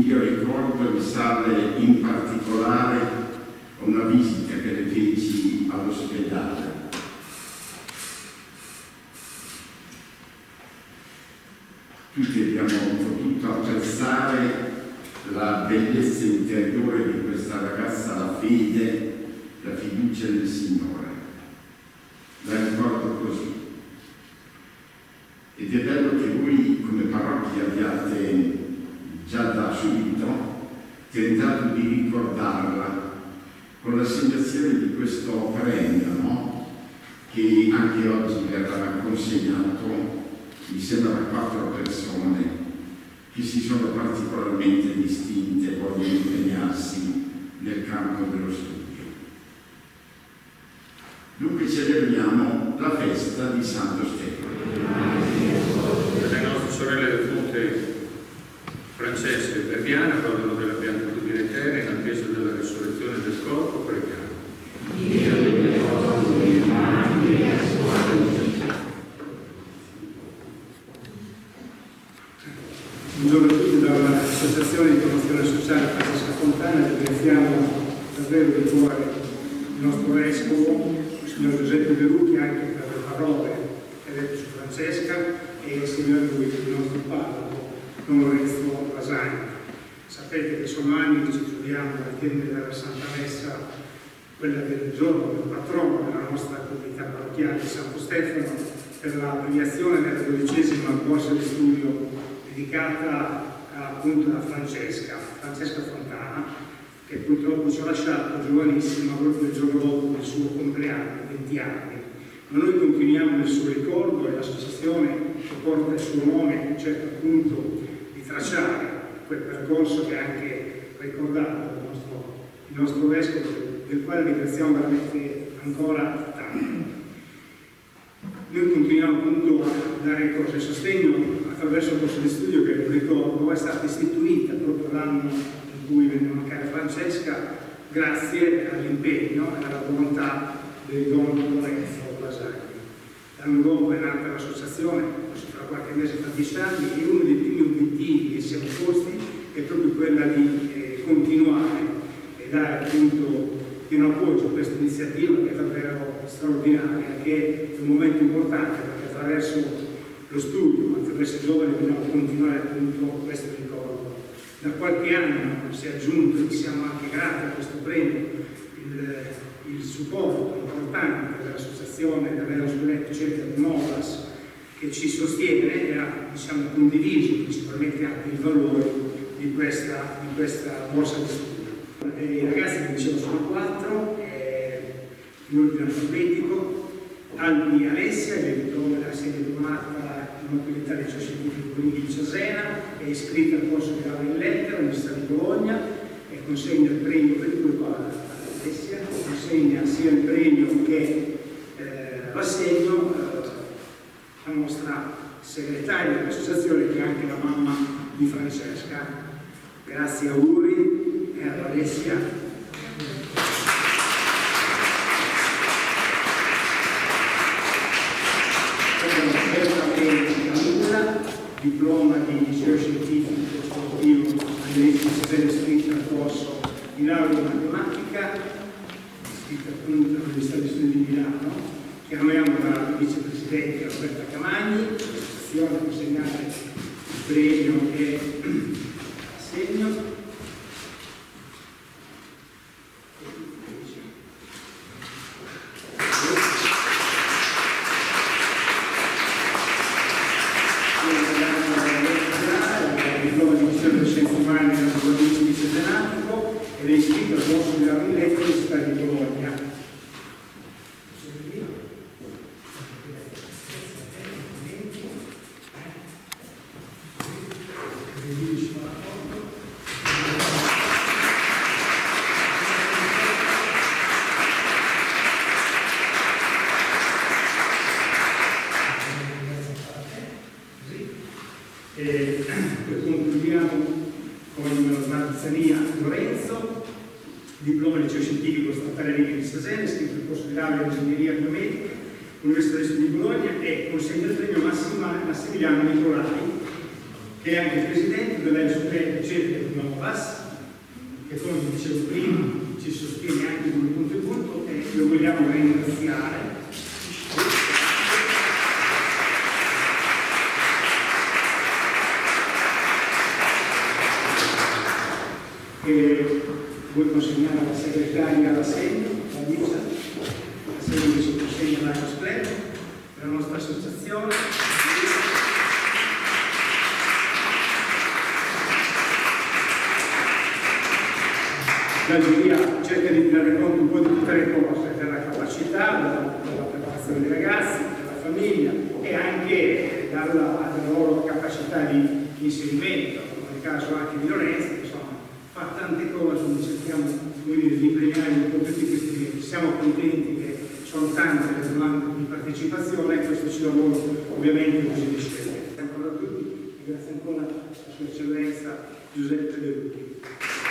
io ricordo, risale in particolare a una visita che le feci all'ospedale. Tutti abbiamo potuto apprezzare la bellezza interiore di questa ragazza, la fede, la fiducia nel Signore. La ricordo così. Ed è bello che voi come parrocchia abbiate già da subito tentato di ricordarla con l'assegnazione di questo premio, no? Che anche oggi verrà consegnato, mi sembra, a 4 persone che si sono particolarmente distinte e vogliono impegnarsi nel campo dello studio. Dunque celebriamo la festa di Santo Stefano. Le nostre sorelle defunte Francesca e Verdiana godono della beatitudine eterna in attesa della risurrezione del corpo, preghiamo. Buongiorno a tutti dall'Associazione di Promozione Sociale Francesca Fontana. Ringraziamo davvero di cuore il nostro vescovo, il signor Giuseppe Verucchi, anche per le parole che ha detto su Francesca, e insieme a lui il nostro parroco, Don Lorenzo Lasagna. Sapete che sono anni che ci troviamo al termine della Santa Messa, quella del giorno del patrono della nostra comunità parrocchiale di Santo Stefano, per la premiazione della 12ª borsa di studio dedicata appunto a Francesca Fontana, che purtroppo ci ha lasciato giovanissima proprio il giorno dopo del suo compleanno, 20 anni. Ma noi continuiamo nel suo ricordo, e l'associazione che porta il suo nome cerca appunto di tracciare quel percorso che ha anche ricordato il nostro vescovo, del quale ringraziamo veramente ancora tanto. Noi continuiamo appunto a dare cose di sostegno attraverso il corso di studio che, ricordo, è stata istituita proprio l'anno in cui venne a mancare Francesca, grazie all'impegno e alla volontà del Don Lorenzo Lasagna. L'anno dopo è nata l'associazione, fra qualche mese fa 10 anni, e uno dei primi obiettivi che siamo posti è proprio quella di continuare e dare appunto pieno appoggio a questa iniziativa che è davvero straordinaria, che è un momento importante perché attraverso lo studio, attraverso i giovani dobbiamo continuare appunto questo ricordo. Da qualche anno si è aggiunto, e siamo anche grati a questo premio, il supporto importante dell'associazione dell'Eros Benetti Cerchia di Molas, che ci sostiene e ha, diciamo, condiviso principalmente anche i valori di questa borsa di studio. I ragazzi, che dicevo, sono 4, in ordine alfabetico. Albi Alessia, che si è diplomata in maturità del liceo scientifico di Cesena, è iscritta al corso di laurea in lettere all'Università di Bologna e consegna il premio per cui Alessia consegna sia il premio che l'assegno la nostra segretaria dell'associazione, che è anche la mamma di Francesca. Grazie, auguri e ad Alessia. Diploma di liceo scientifico sportivo all'Università di Cesena al corso di laurea in matematica, iscritta appunto all'Università di Studi di Milano. Chiamiamo la vicepresidente Roberta Camagni, l'associazione consegnare il premio e l'assegno. Ed è iscritto al corso di laurea in lettere all'Università di Bologna. E concludiamo con Marzania Lorenzo, diploma liceo scientifico statale di Cesena, iscritto al corso di laurea in ingegneria biomedica, Università di Studi di Bologna, e consegna il premio Massimiliano Nicolai, che è anche il presidente dell'Enso Cerchia di Novas, che come vi dicevo prima ci sostiene anche con il contributo e lo vogliamo ringraziare. E vuoi consegnare alla segretaria l'assegno, la Lisa, l'assegno che ci consegna la Cosplay, della nostra associazione. La giuria cerca di tenere conto un po' di tutte le cose, della capacità, della preparazione dei ragazzi, della famiglia e anche della loro capacità di inserimento, nel caso anche di Lorenzo, insomma, fa tante cose, quindi cerchiamo di premiare un po' tutti questi eventi. Siamo contenti che sono tante le domande di partecipazione e questo ci lavora ovviamente così di scegliere. Grazie ancora a tutti e grazie ancora a Sua Eccellenza Giuseppe Beruti.